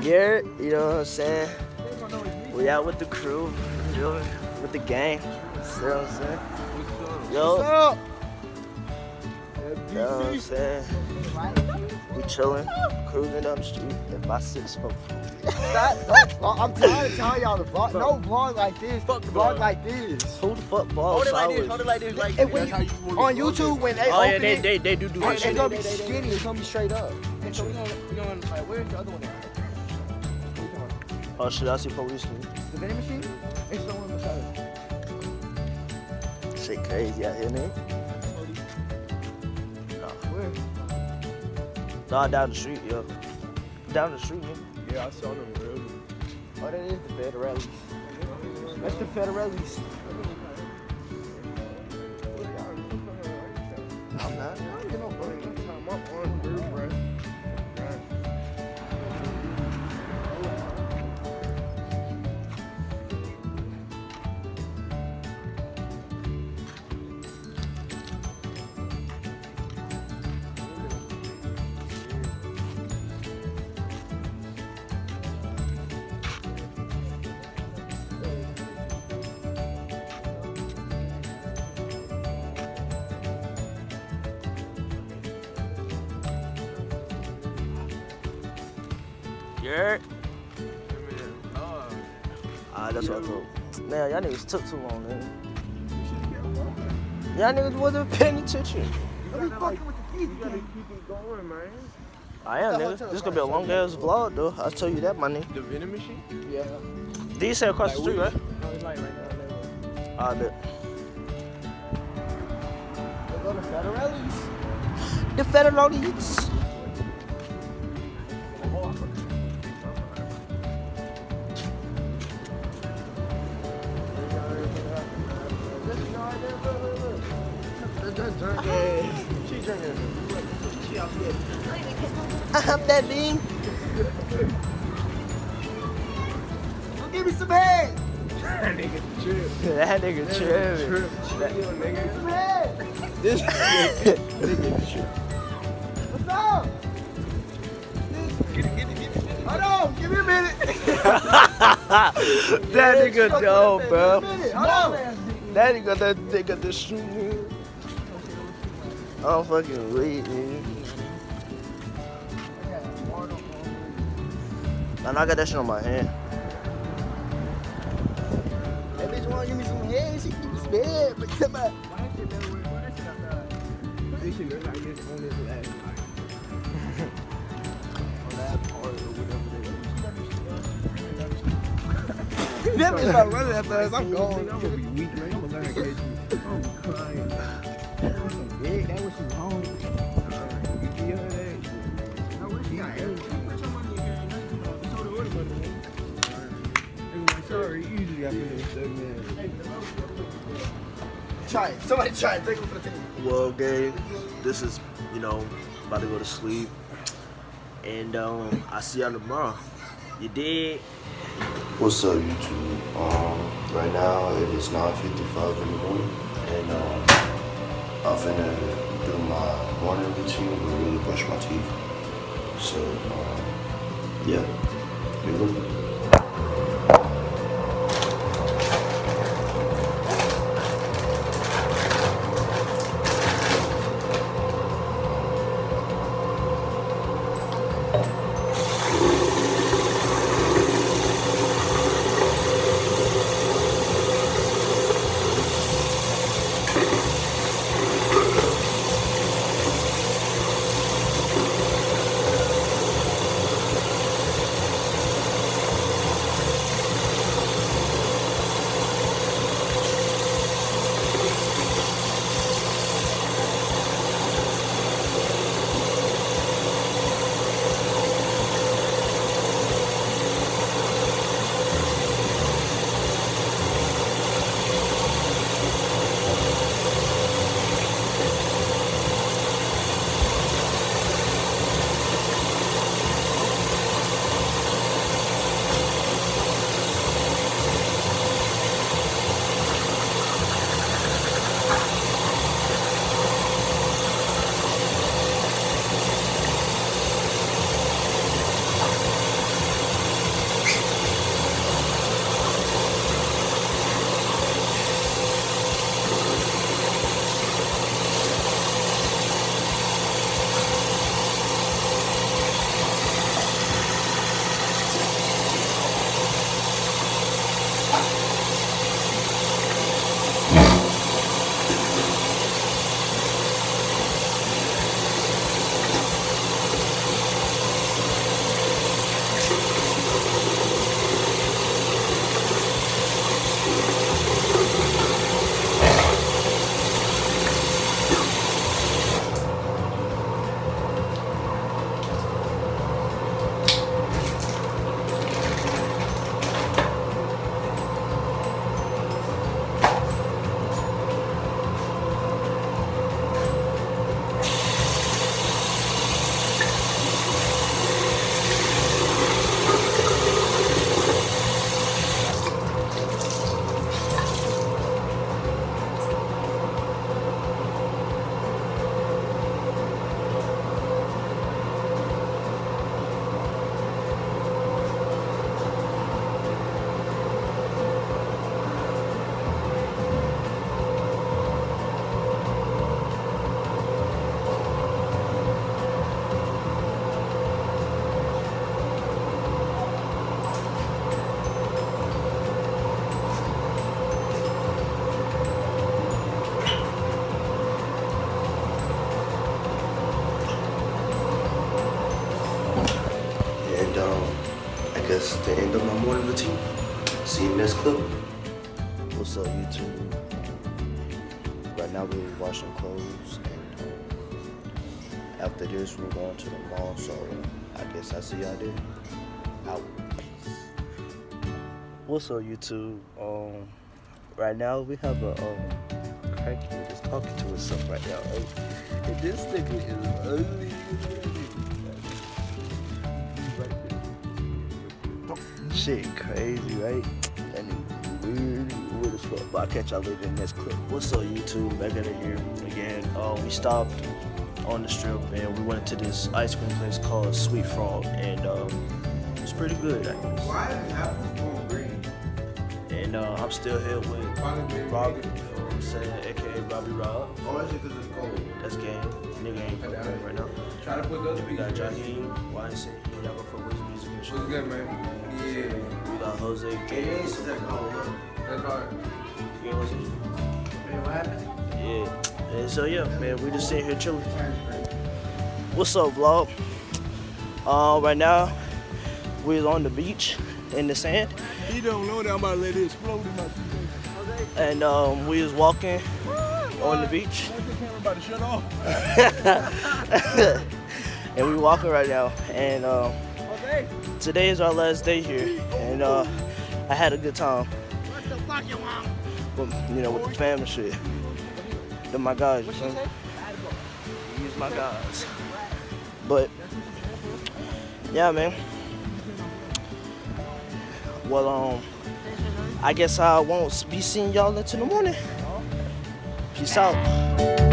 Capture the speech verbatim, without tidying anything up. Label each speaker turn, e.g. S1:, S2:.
S1: Yeah, you know what I'm saying? We out with the crew, you know, with the gang. You know what I'm saying? Yo.
S2: What's up?
S1: You know what I'm saying? We chilling, cruising down the street at my six foot.
S2: I'm tired of telling y'all to vlog. No vlog like this. Fuck vlog like this.
S1: Who the fuck vlog?
S3: Hold it like this. Hold it like this. Like
S2: And when you, on YouTube, when they
S1: Oh
S2: open
S1: yeah, they
S2: it,
S1: they they do do that
S2: it's
S1: shit.
S2: gonna be skinny. It's gonna be straight up.
S3: And so we gonna, we gonna, like, where's the other one at?
S1: Oh shit, I see police.
S2: The vending machine? It's the one beside it.
S1: Shit crazy out here, man.
S2: Where?
S1: Nah, down the street, yo. Down the street, man.
S2: Yeah, I saw them earlier. Oh, that is the Federellis. That's the Federellis.
S1: I'm not.
S2: You know, bro, my arm hurt, bro.
S1: Yeah. Ah, that's what I thought. Man, y'all niggas took too long, man. Y'all niggas wasn't paying attention.
S2: Don't be fucking with the teeth.
S3: You gotta keep it going, man.
S1: I am, nigga. This gonna be a long ass vlog, though. I'll tell you that, my nigga.
S3: The vending machine?
S2: Yeah.
S1: These say across the street, right?
S3: No, it's like right now.
S1: Ah, bet.
S2: They go to Federellis.
S1: The Federellis.
S3: She drinking. She out there.
S1: I'm that thing.
S2: Give me some head.
S3: That nigga trip.
S1: That nigga tripping.
S3: Trip. Chill, nigga.
S2: Some head.
S3: This nigga trip.
S2: What's up? Hold on, give me a minute.
S1: That nigga dope, bro.
S2: Give me a minute. Hold on.
S1: That nigga, that nigga, the shoe, man. I'm fucking weak, man. Man, I got that shit on my hand.
S2: That bitch wanna give me some head. She give me some head. But come on.
S3: This shit look like this on this last night. On that part or whatever they
S2: That bitch not running that fast. I'm going.
S3: I'm gonna be weak, man. I'm gonna learn how to catch you. I'm crying. Big, that was some home. You feel that? Now, what she got? Put your money in here. Nothing to You told her what money, man. Nigga, like, sorry, you usually got me this stuff, man.
S2: Try it. Somebody try it. Take it for the team.
S1: Well, gang, this is, you know, about to go to sleep. And um, I'll see y'all tomorrow. You did?
S4: What's up, YouTube? Um, right now it is nine fifty-five in the morning, and um, I'm finna do my morning routine, but really brush my teeth. So, um, yeah, here we go. that's the end of my morning routine. See you next clip.
S1: What's up, YouTube? Right now we're washing clothes, and um, after this we're going to the mall. So I guess I see y'all there. Out. What's up, YouTube? Um, right now we have a um, cracky just talking to himself right now. Right? And this nigga is ugly. Shit, crazy, right? And weird, weird as fuck. But I'll catch y'all later in the next clip. What's up, YouTube? Back at it here again. Uh, we stopped on the strip and we went to this ice cream place called Sweet Frog, and um, it's pretty good, I guess.
S3: Why is apples going green?
S1: And uh, I'm still here with Robbie, you know what I'm saying, aka Robbie Rob.
S3: Oh, that's just because it's cold.
S1: That's game. Nigga ain't fucking right now.
S3: Try to put those
S1: We got
S3: pieces.
S1: Jaheim, Y N C, y'all go for Wiz Music and shit.
S3: What's good, man? Yeah.
S1: We got Jose K.
S3: That's hard.
S1: You know what I'm
S3: Man, what happened?
S1: saying? Yeah. And so yeah, man, we just sitting here chilling. What's up, vlog? Uh, right now, we're on the beach in the sand.
S3: He don't know that I'm about to let it explode in my face.
S1: And um, we was walking on the beach.
S3: That's the camera about to shut off.
S1: And we walking right now. And um, today is our last day here. And uh, I had a good time.
S2: What the fuck you want?
S1: With, you know, with the fam and shit. They're my guys, you know? These my guys. But, yeah, man. Well, um, I guess I won't be seeing y'all until the morning. Peace out.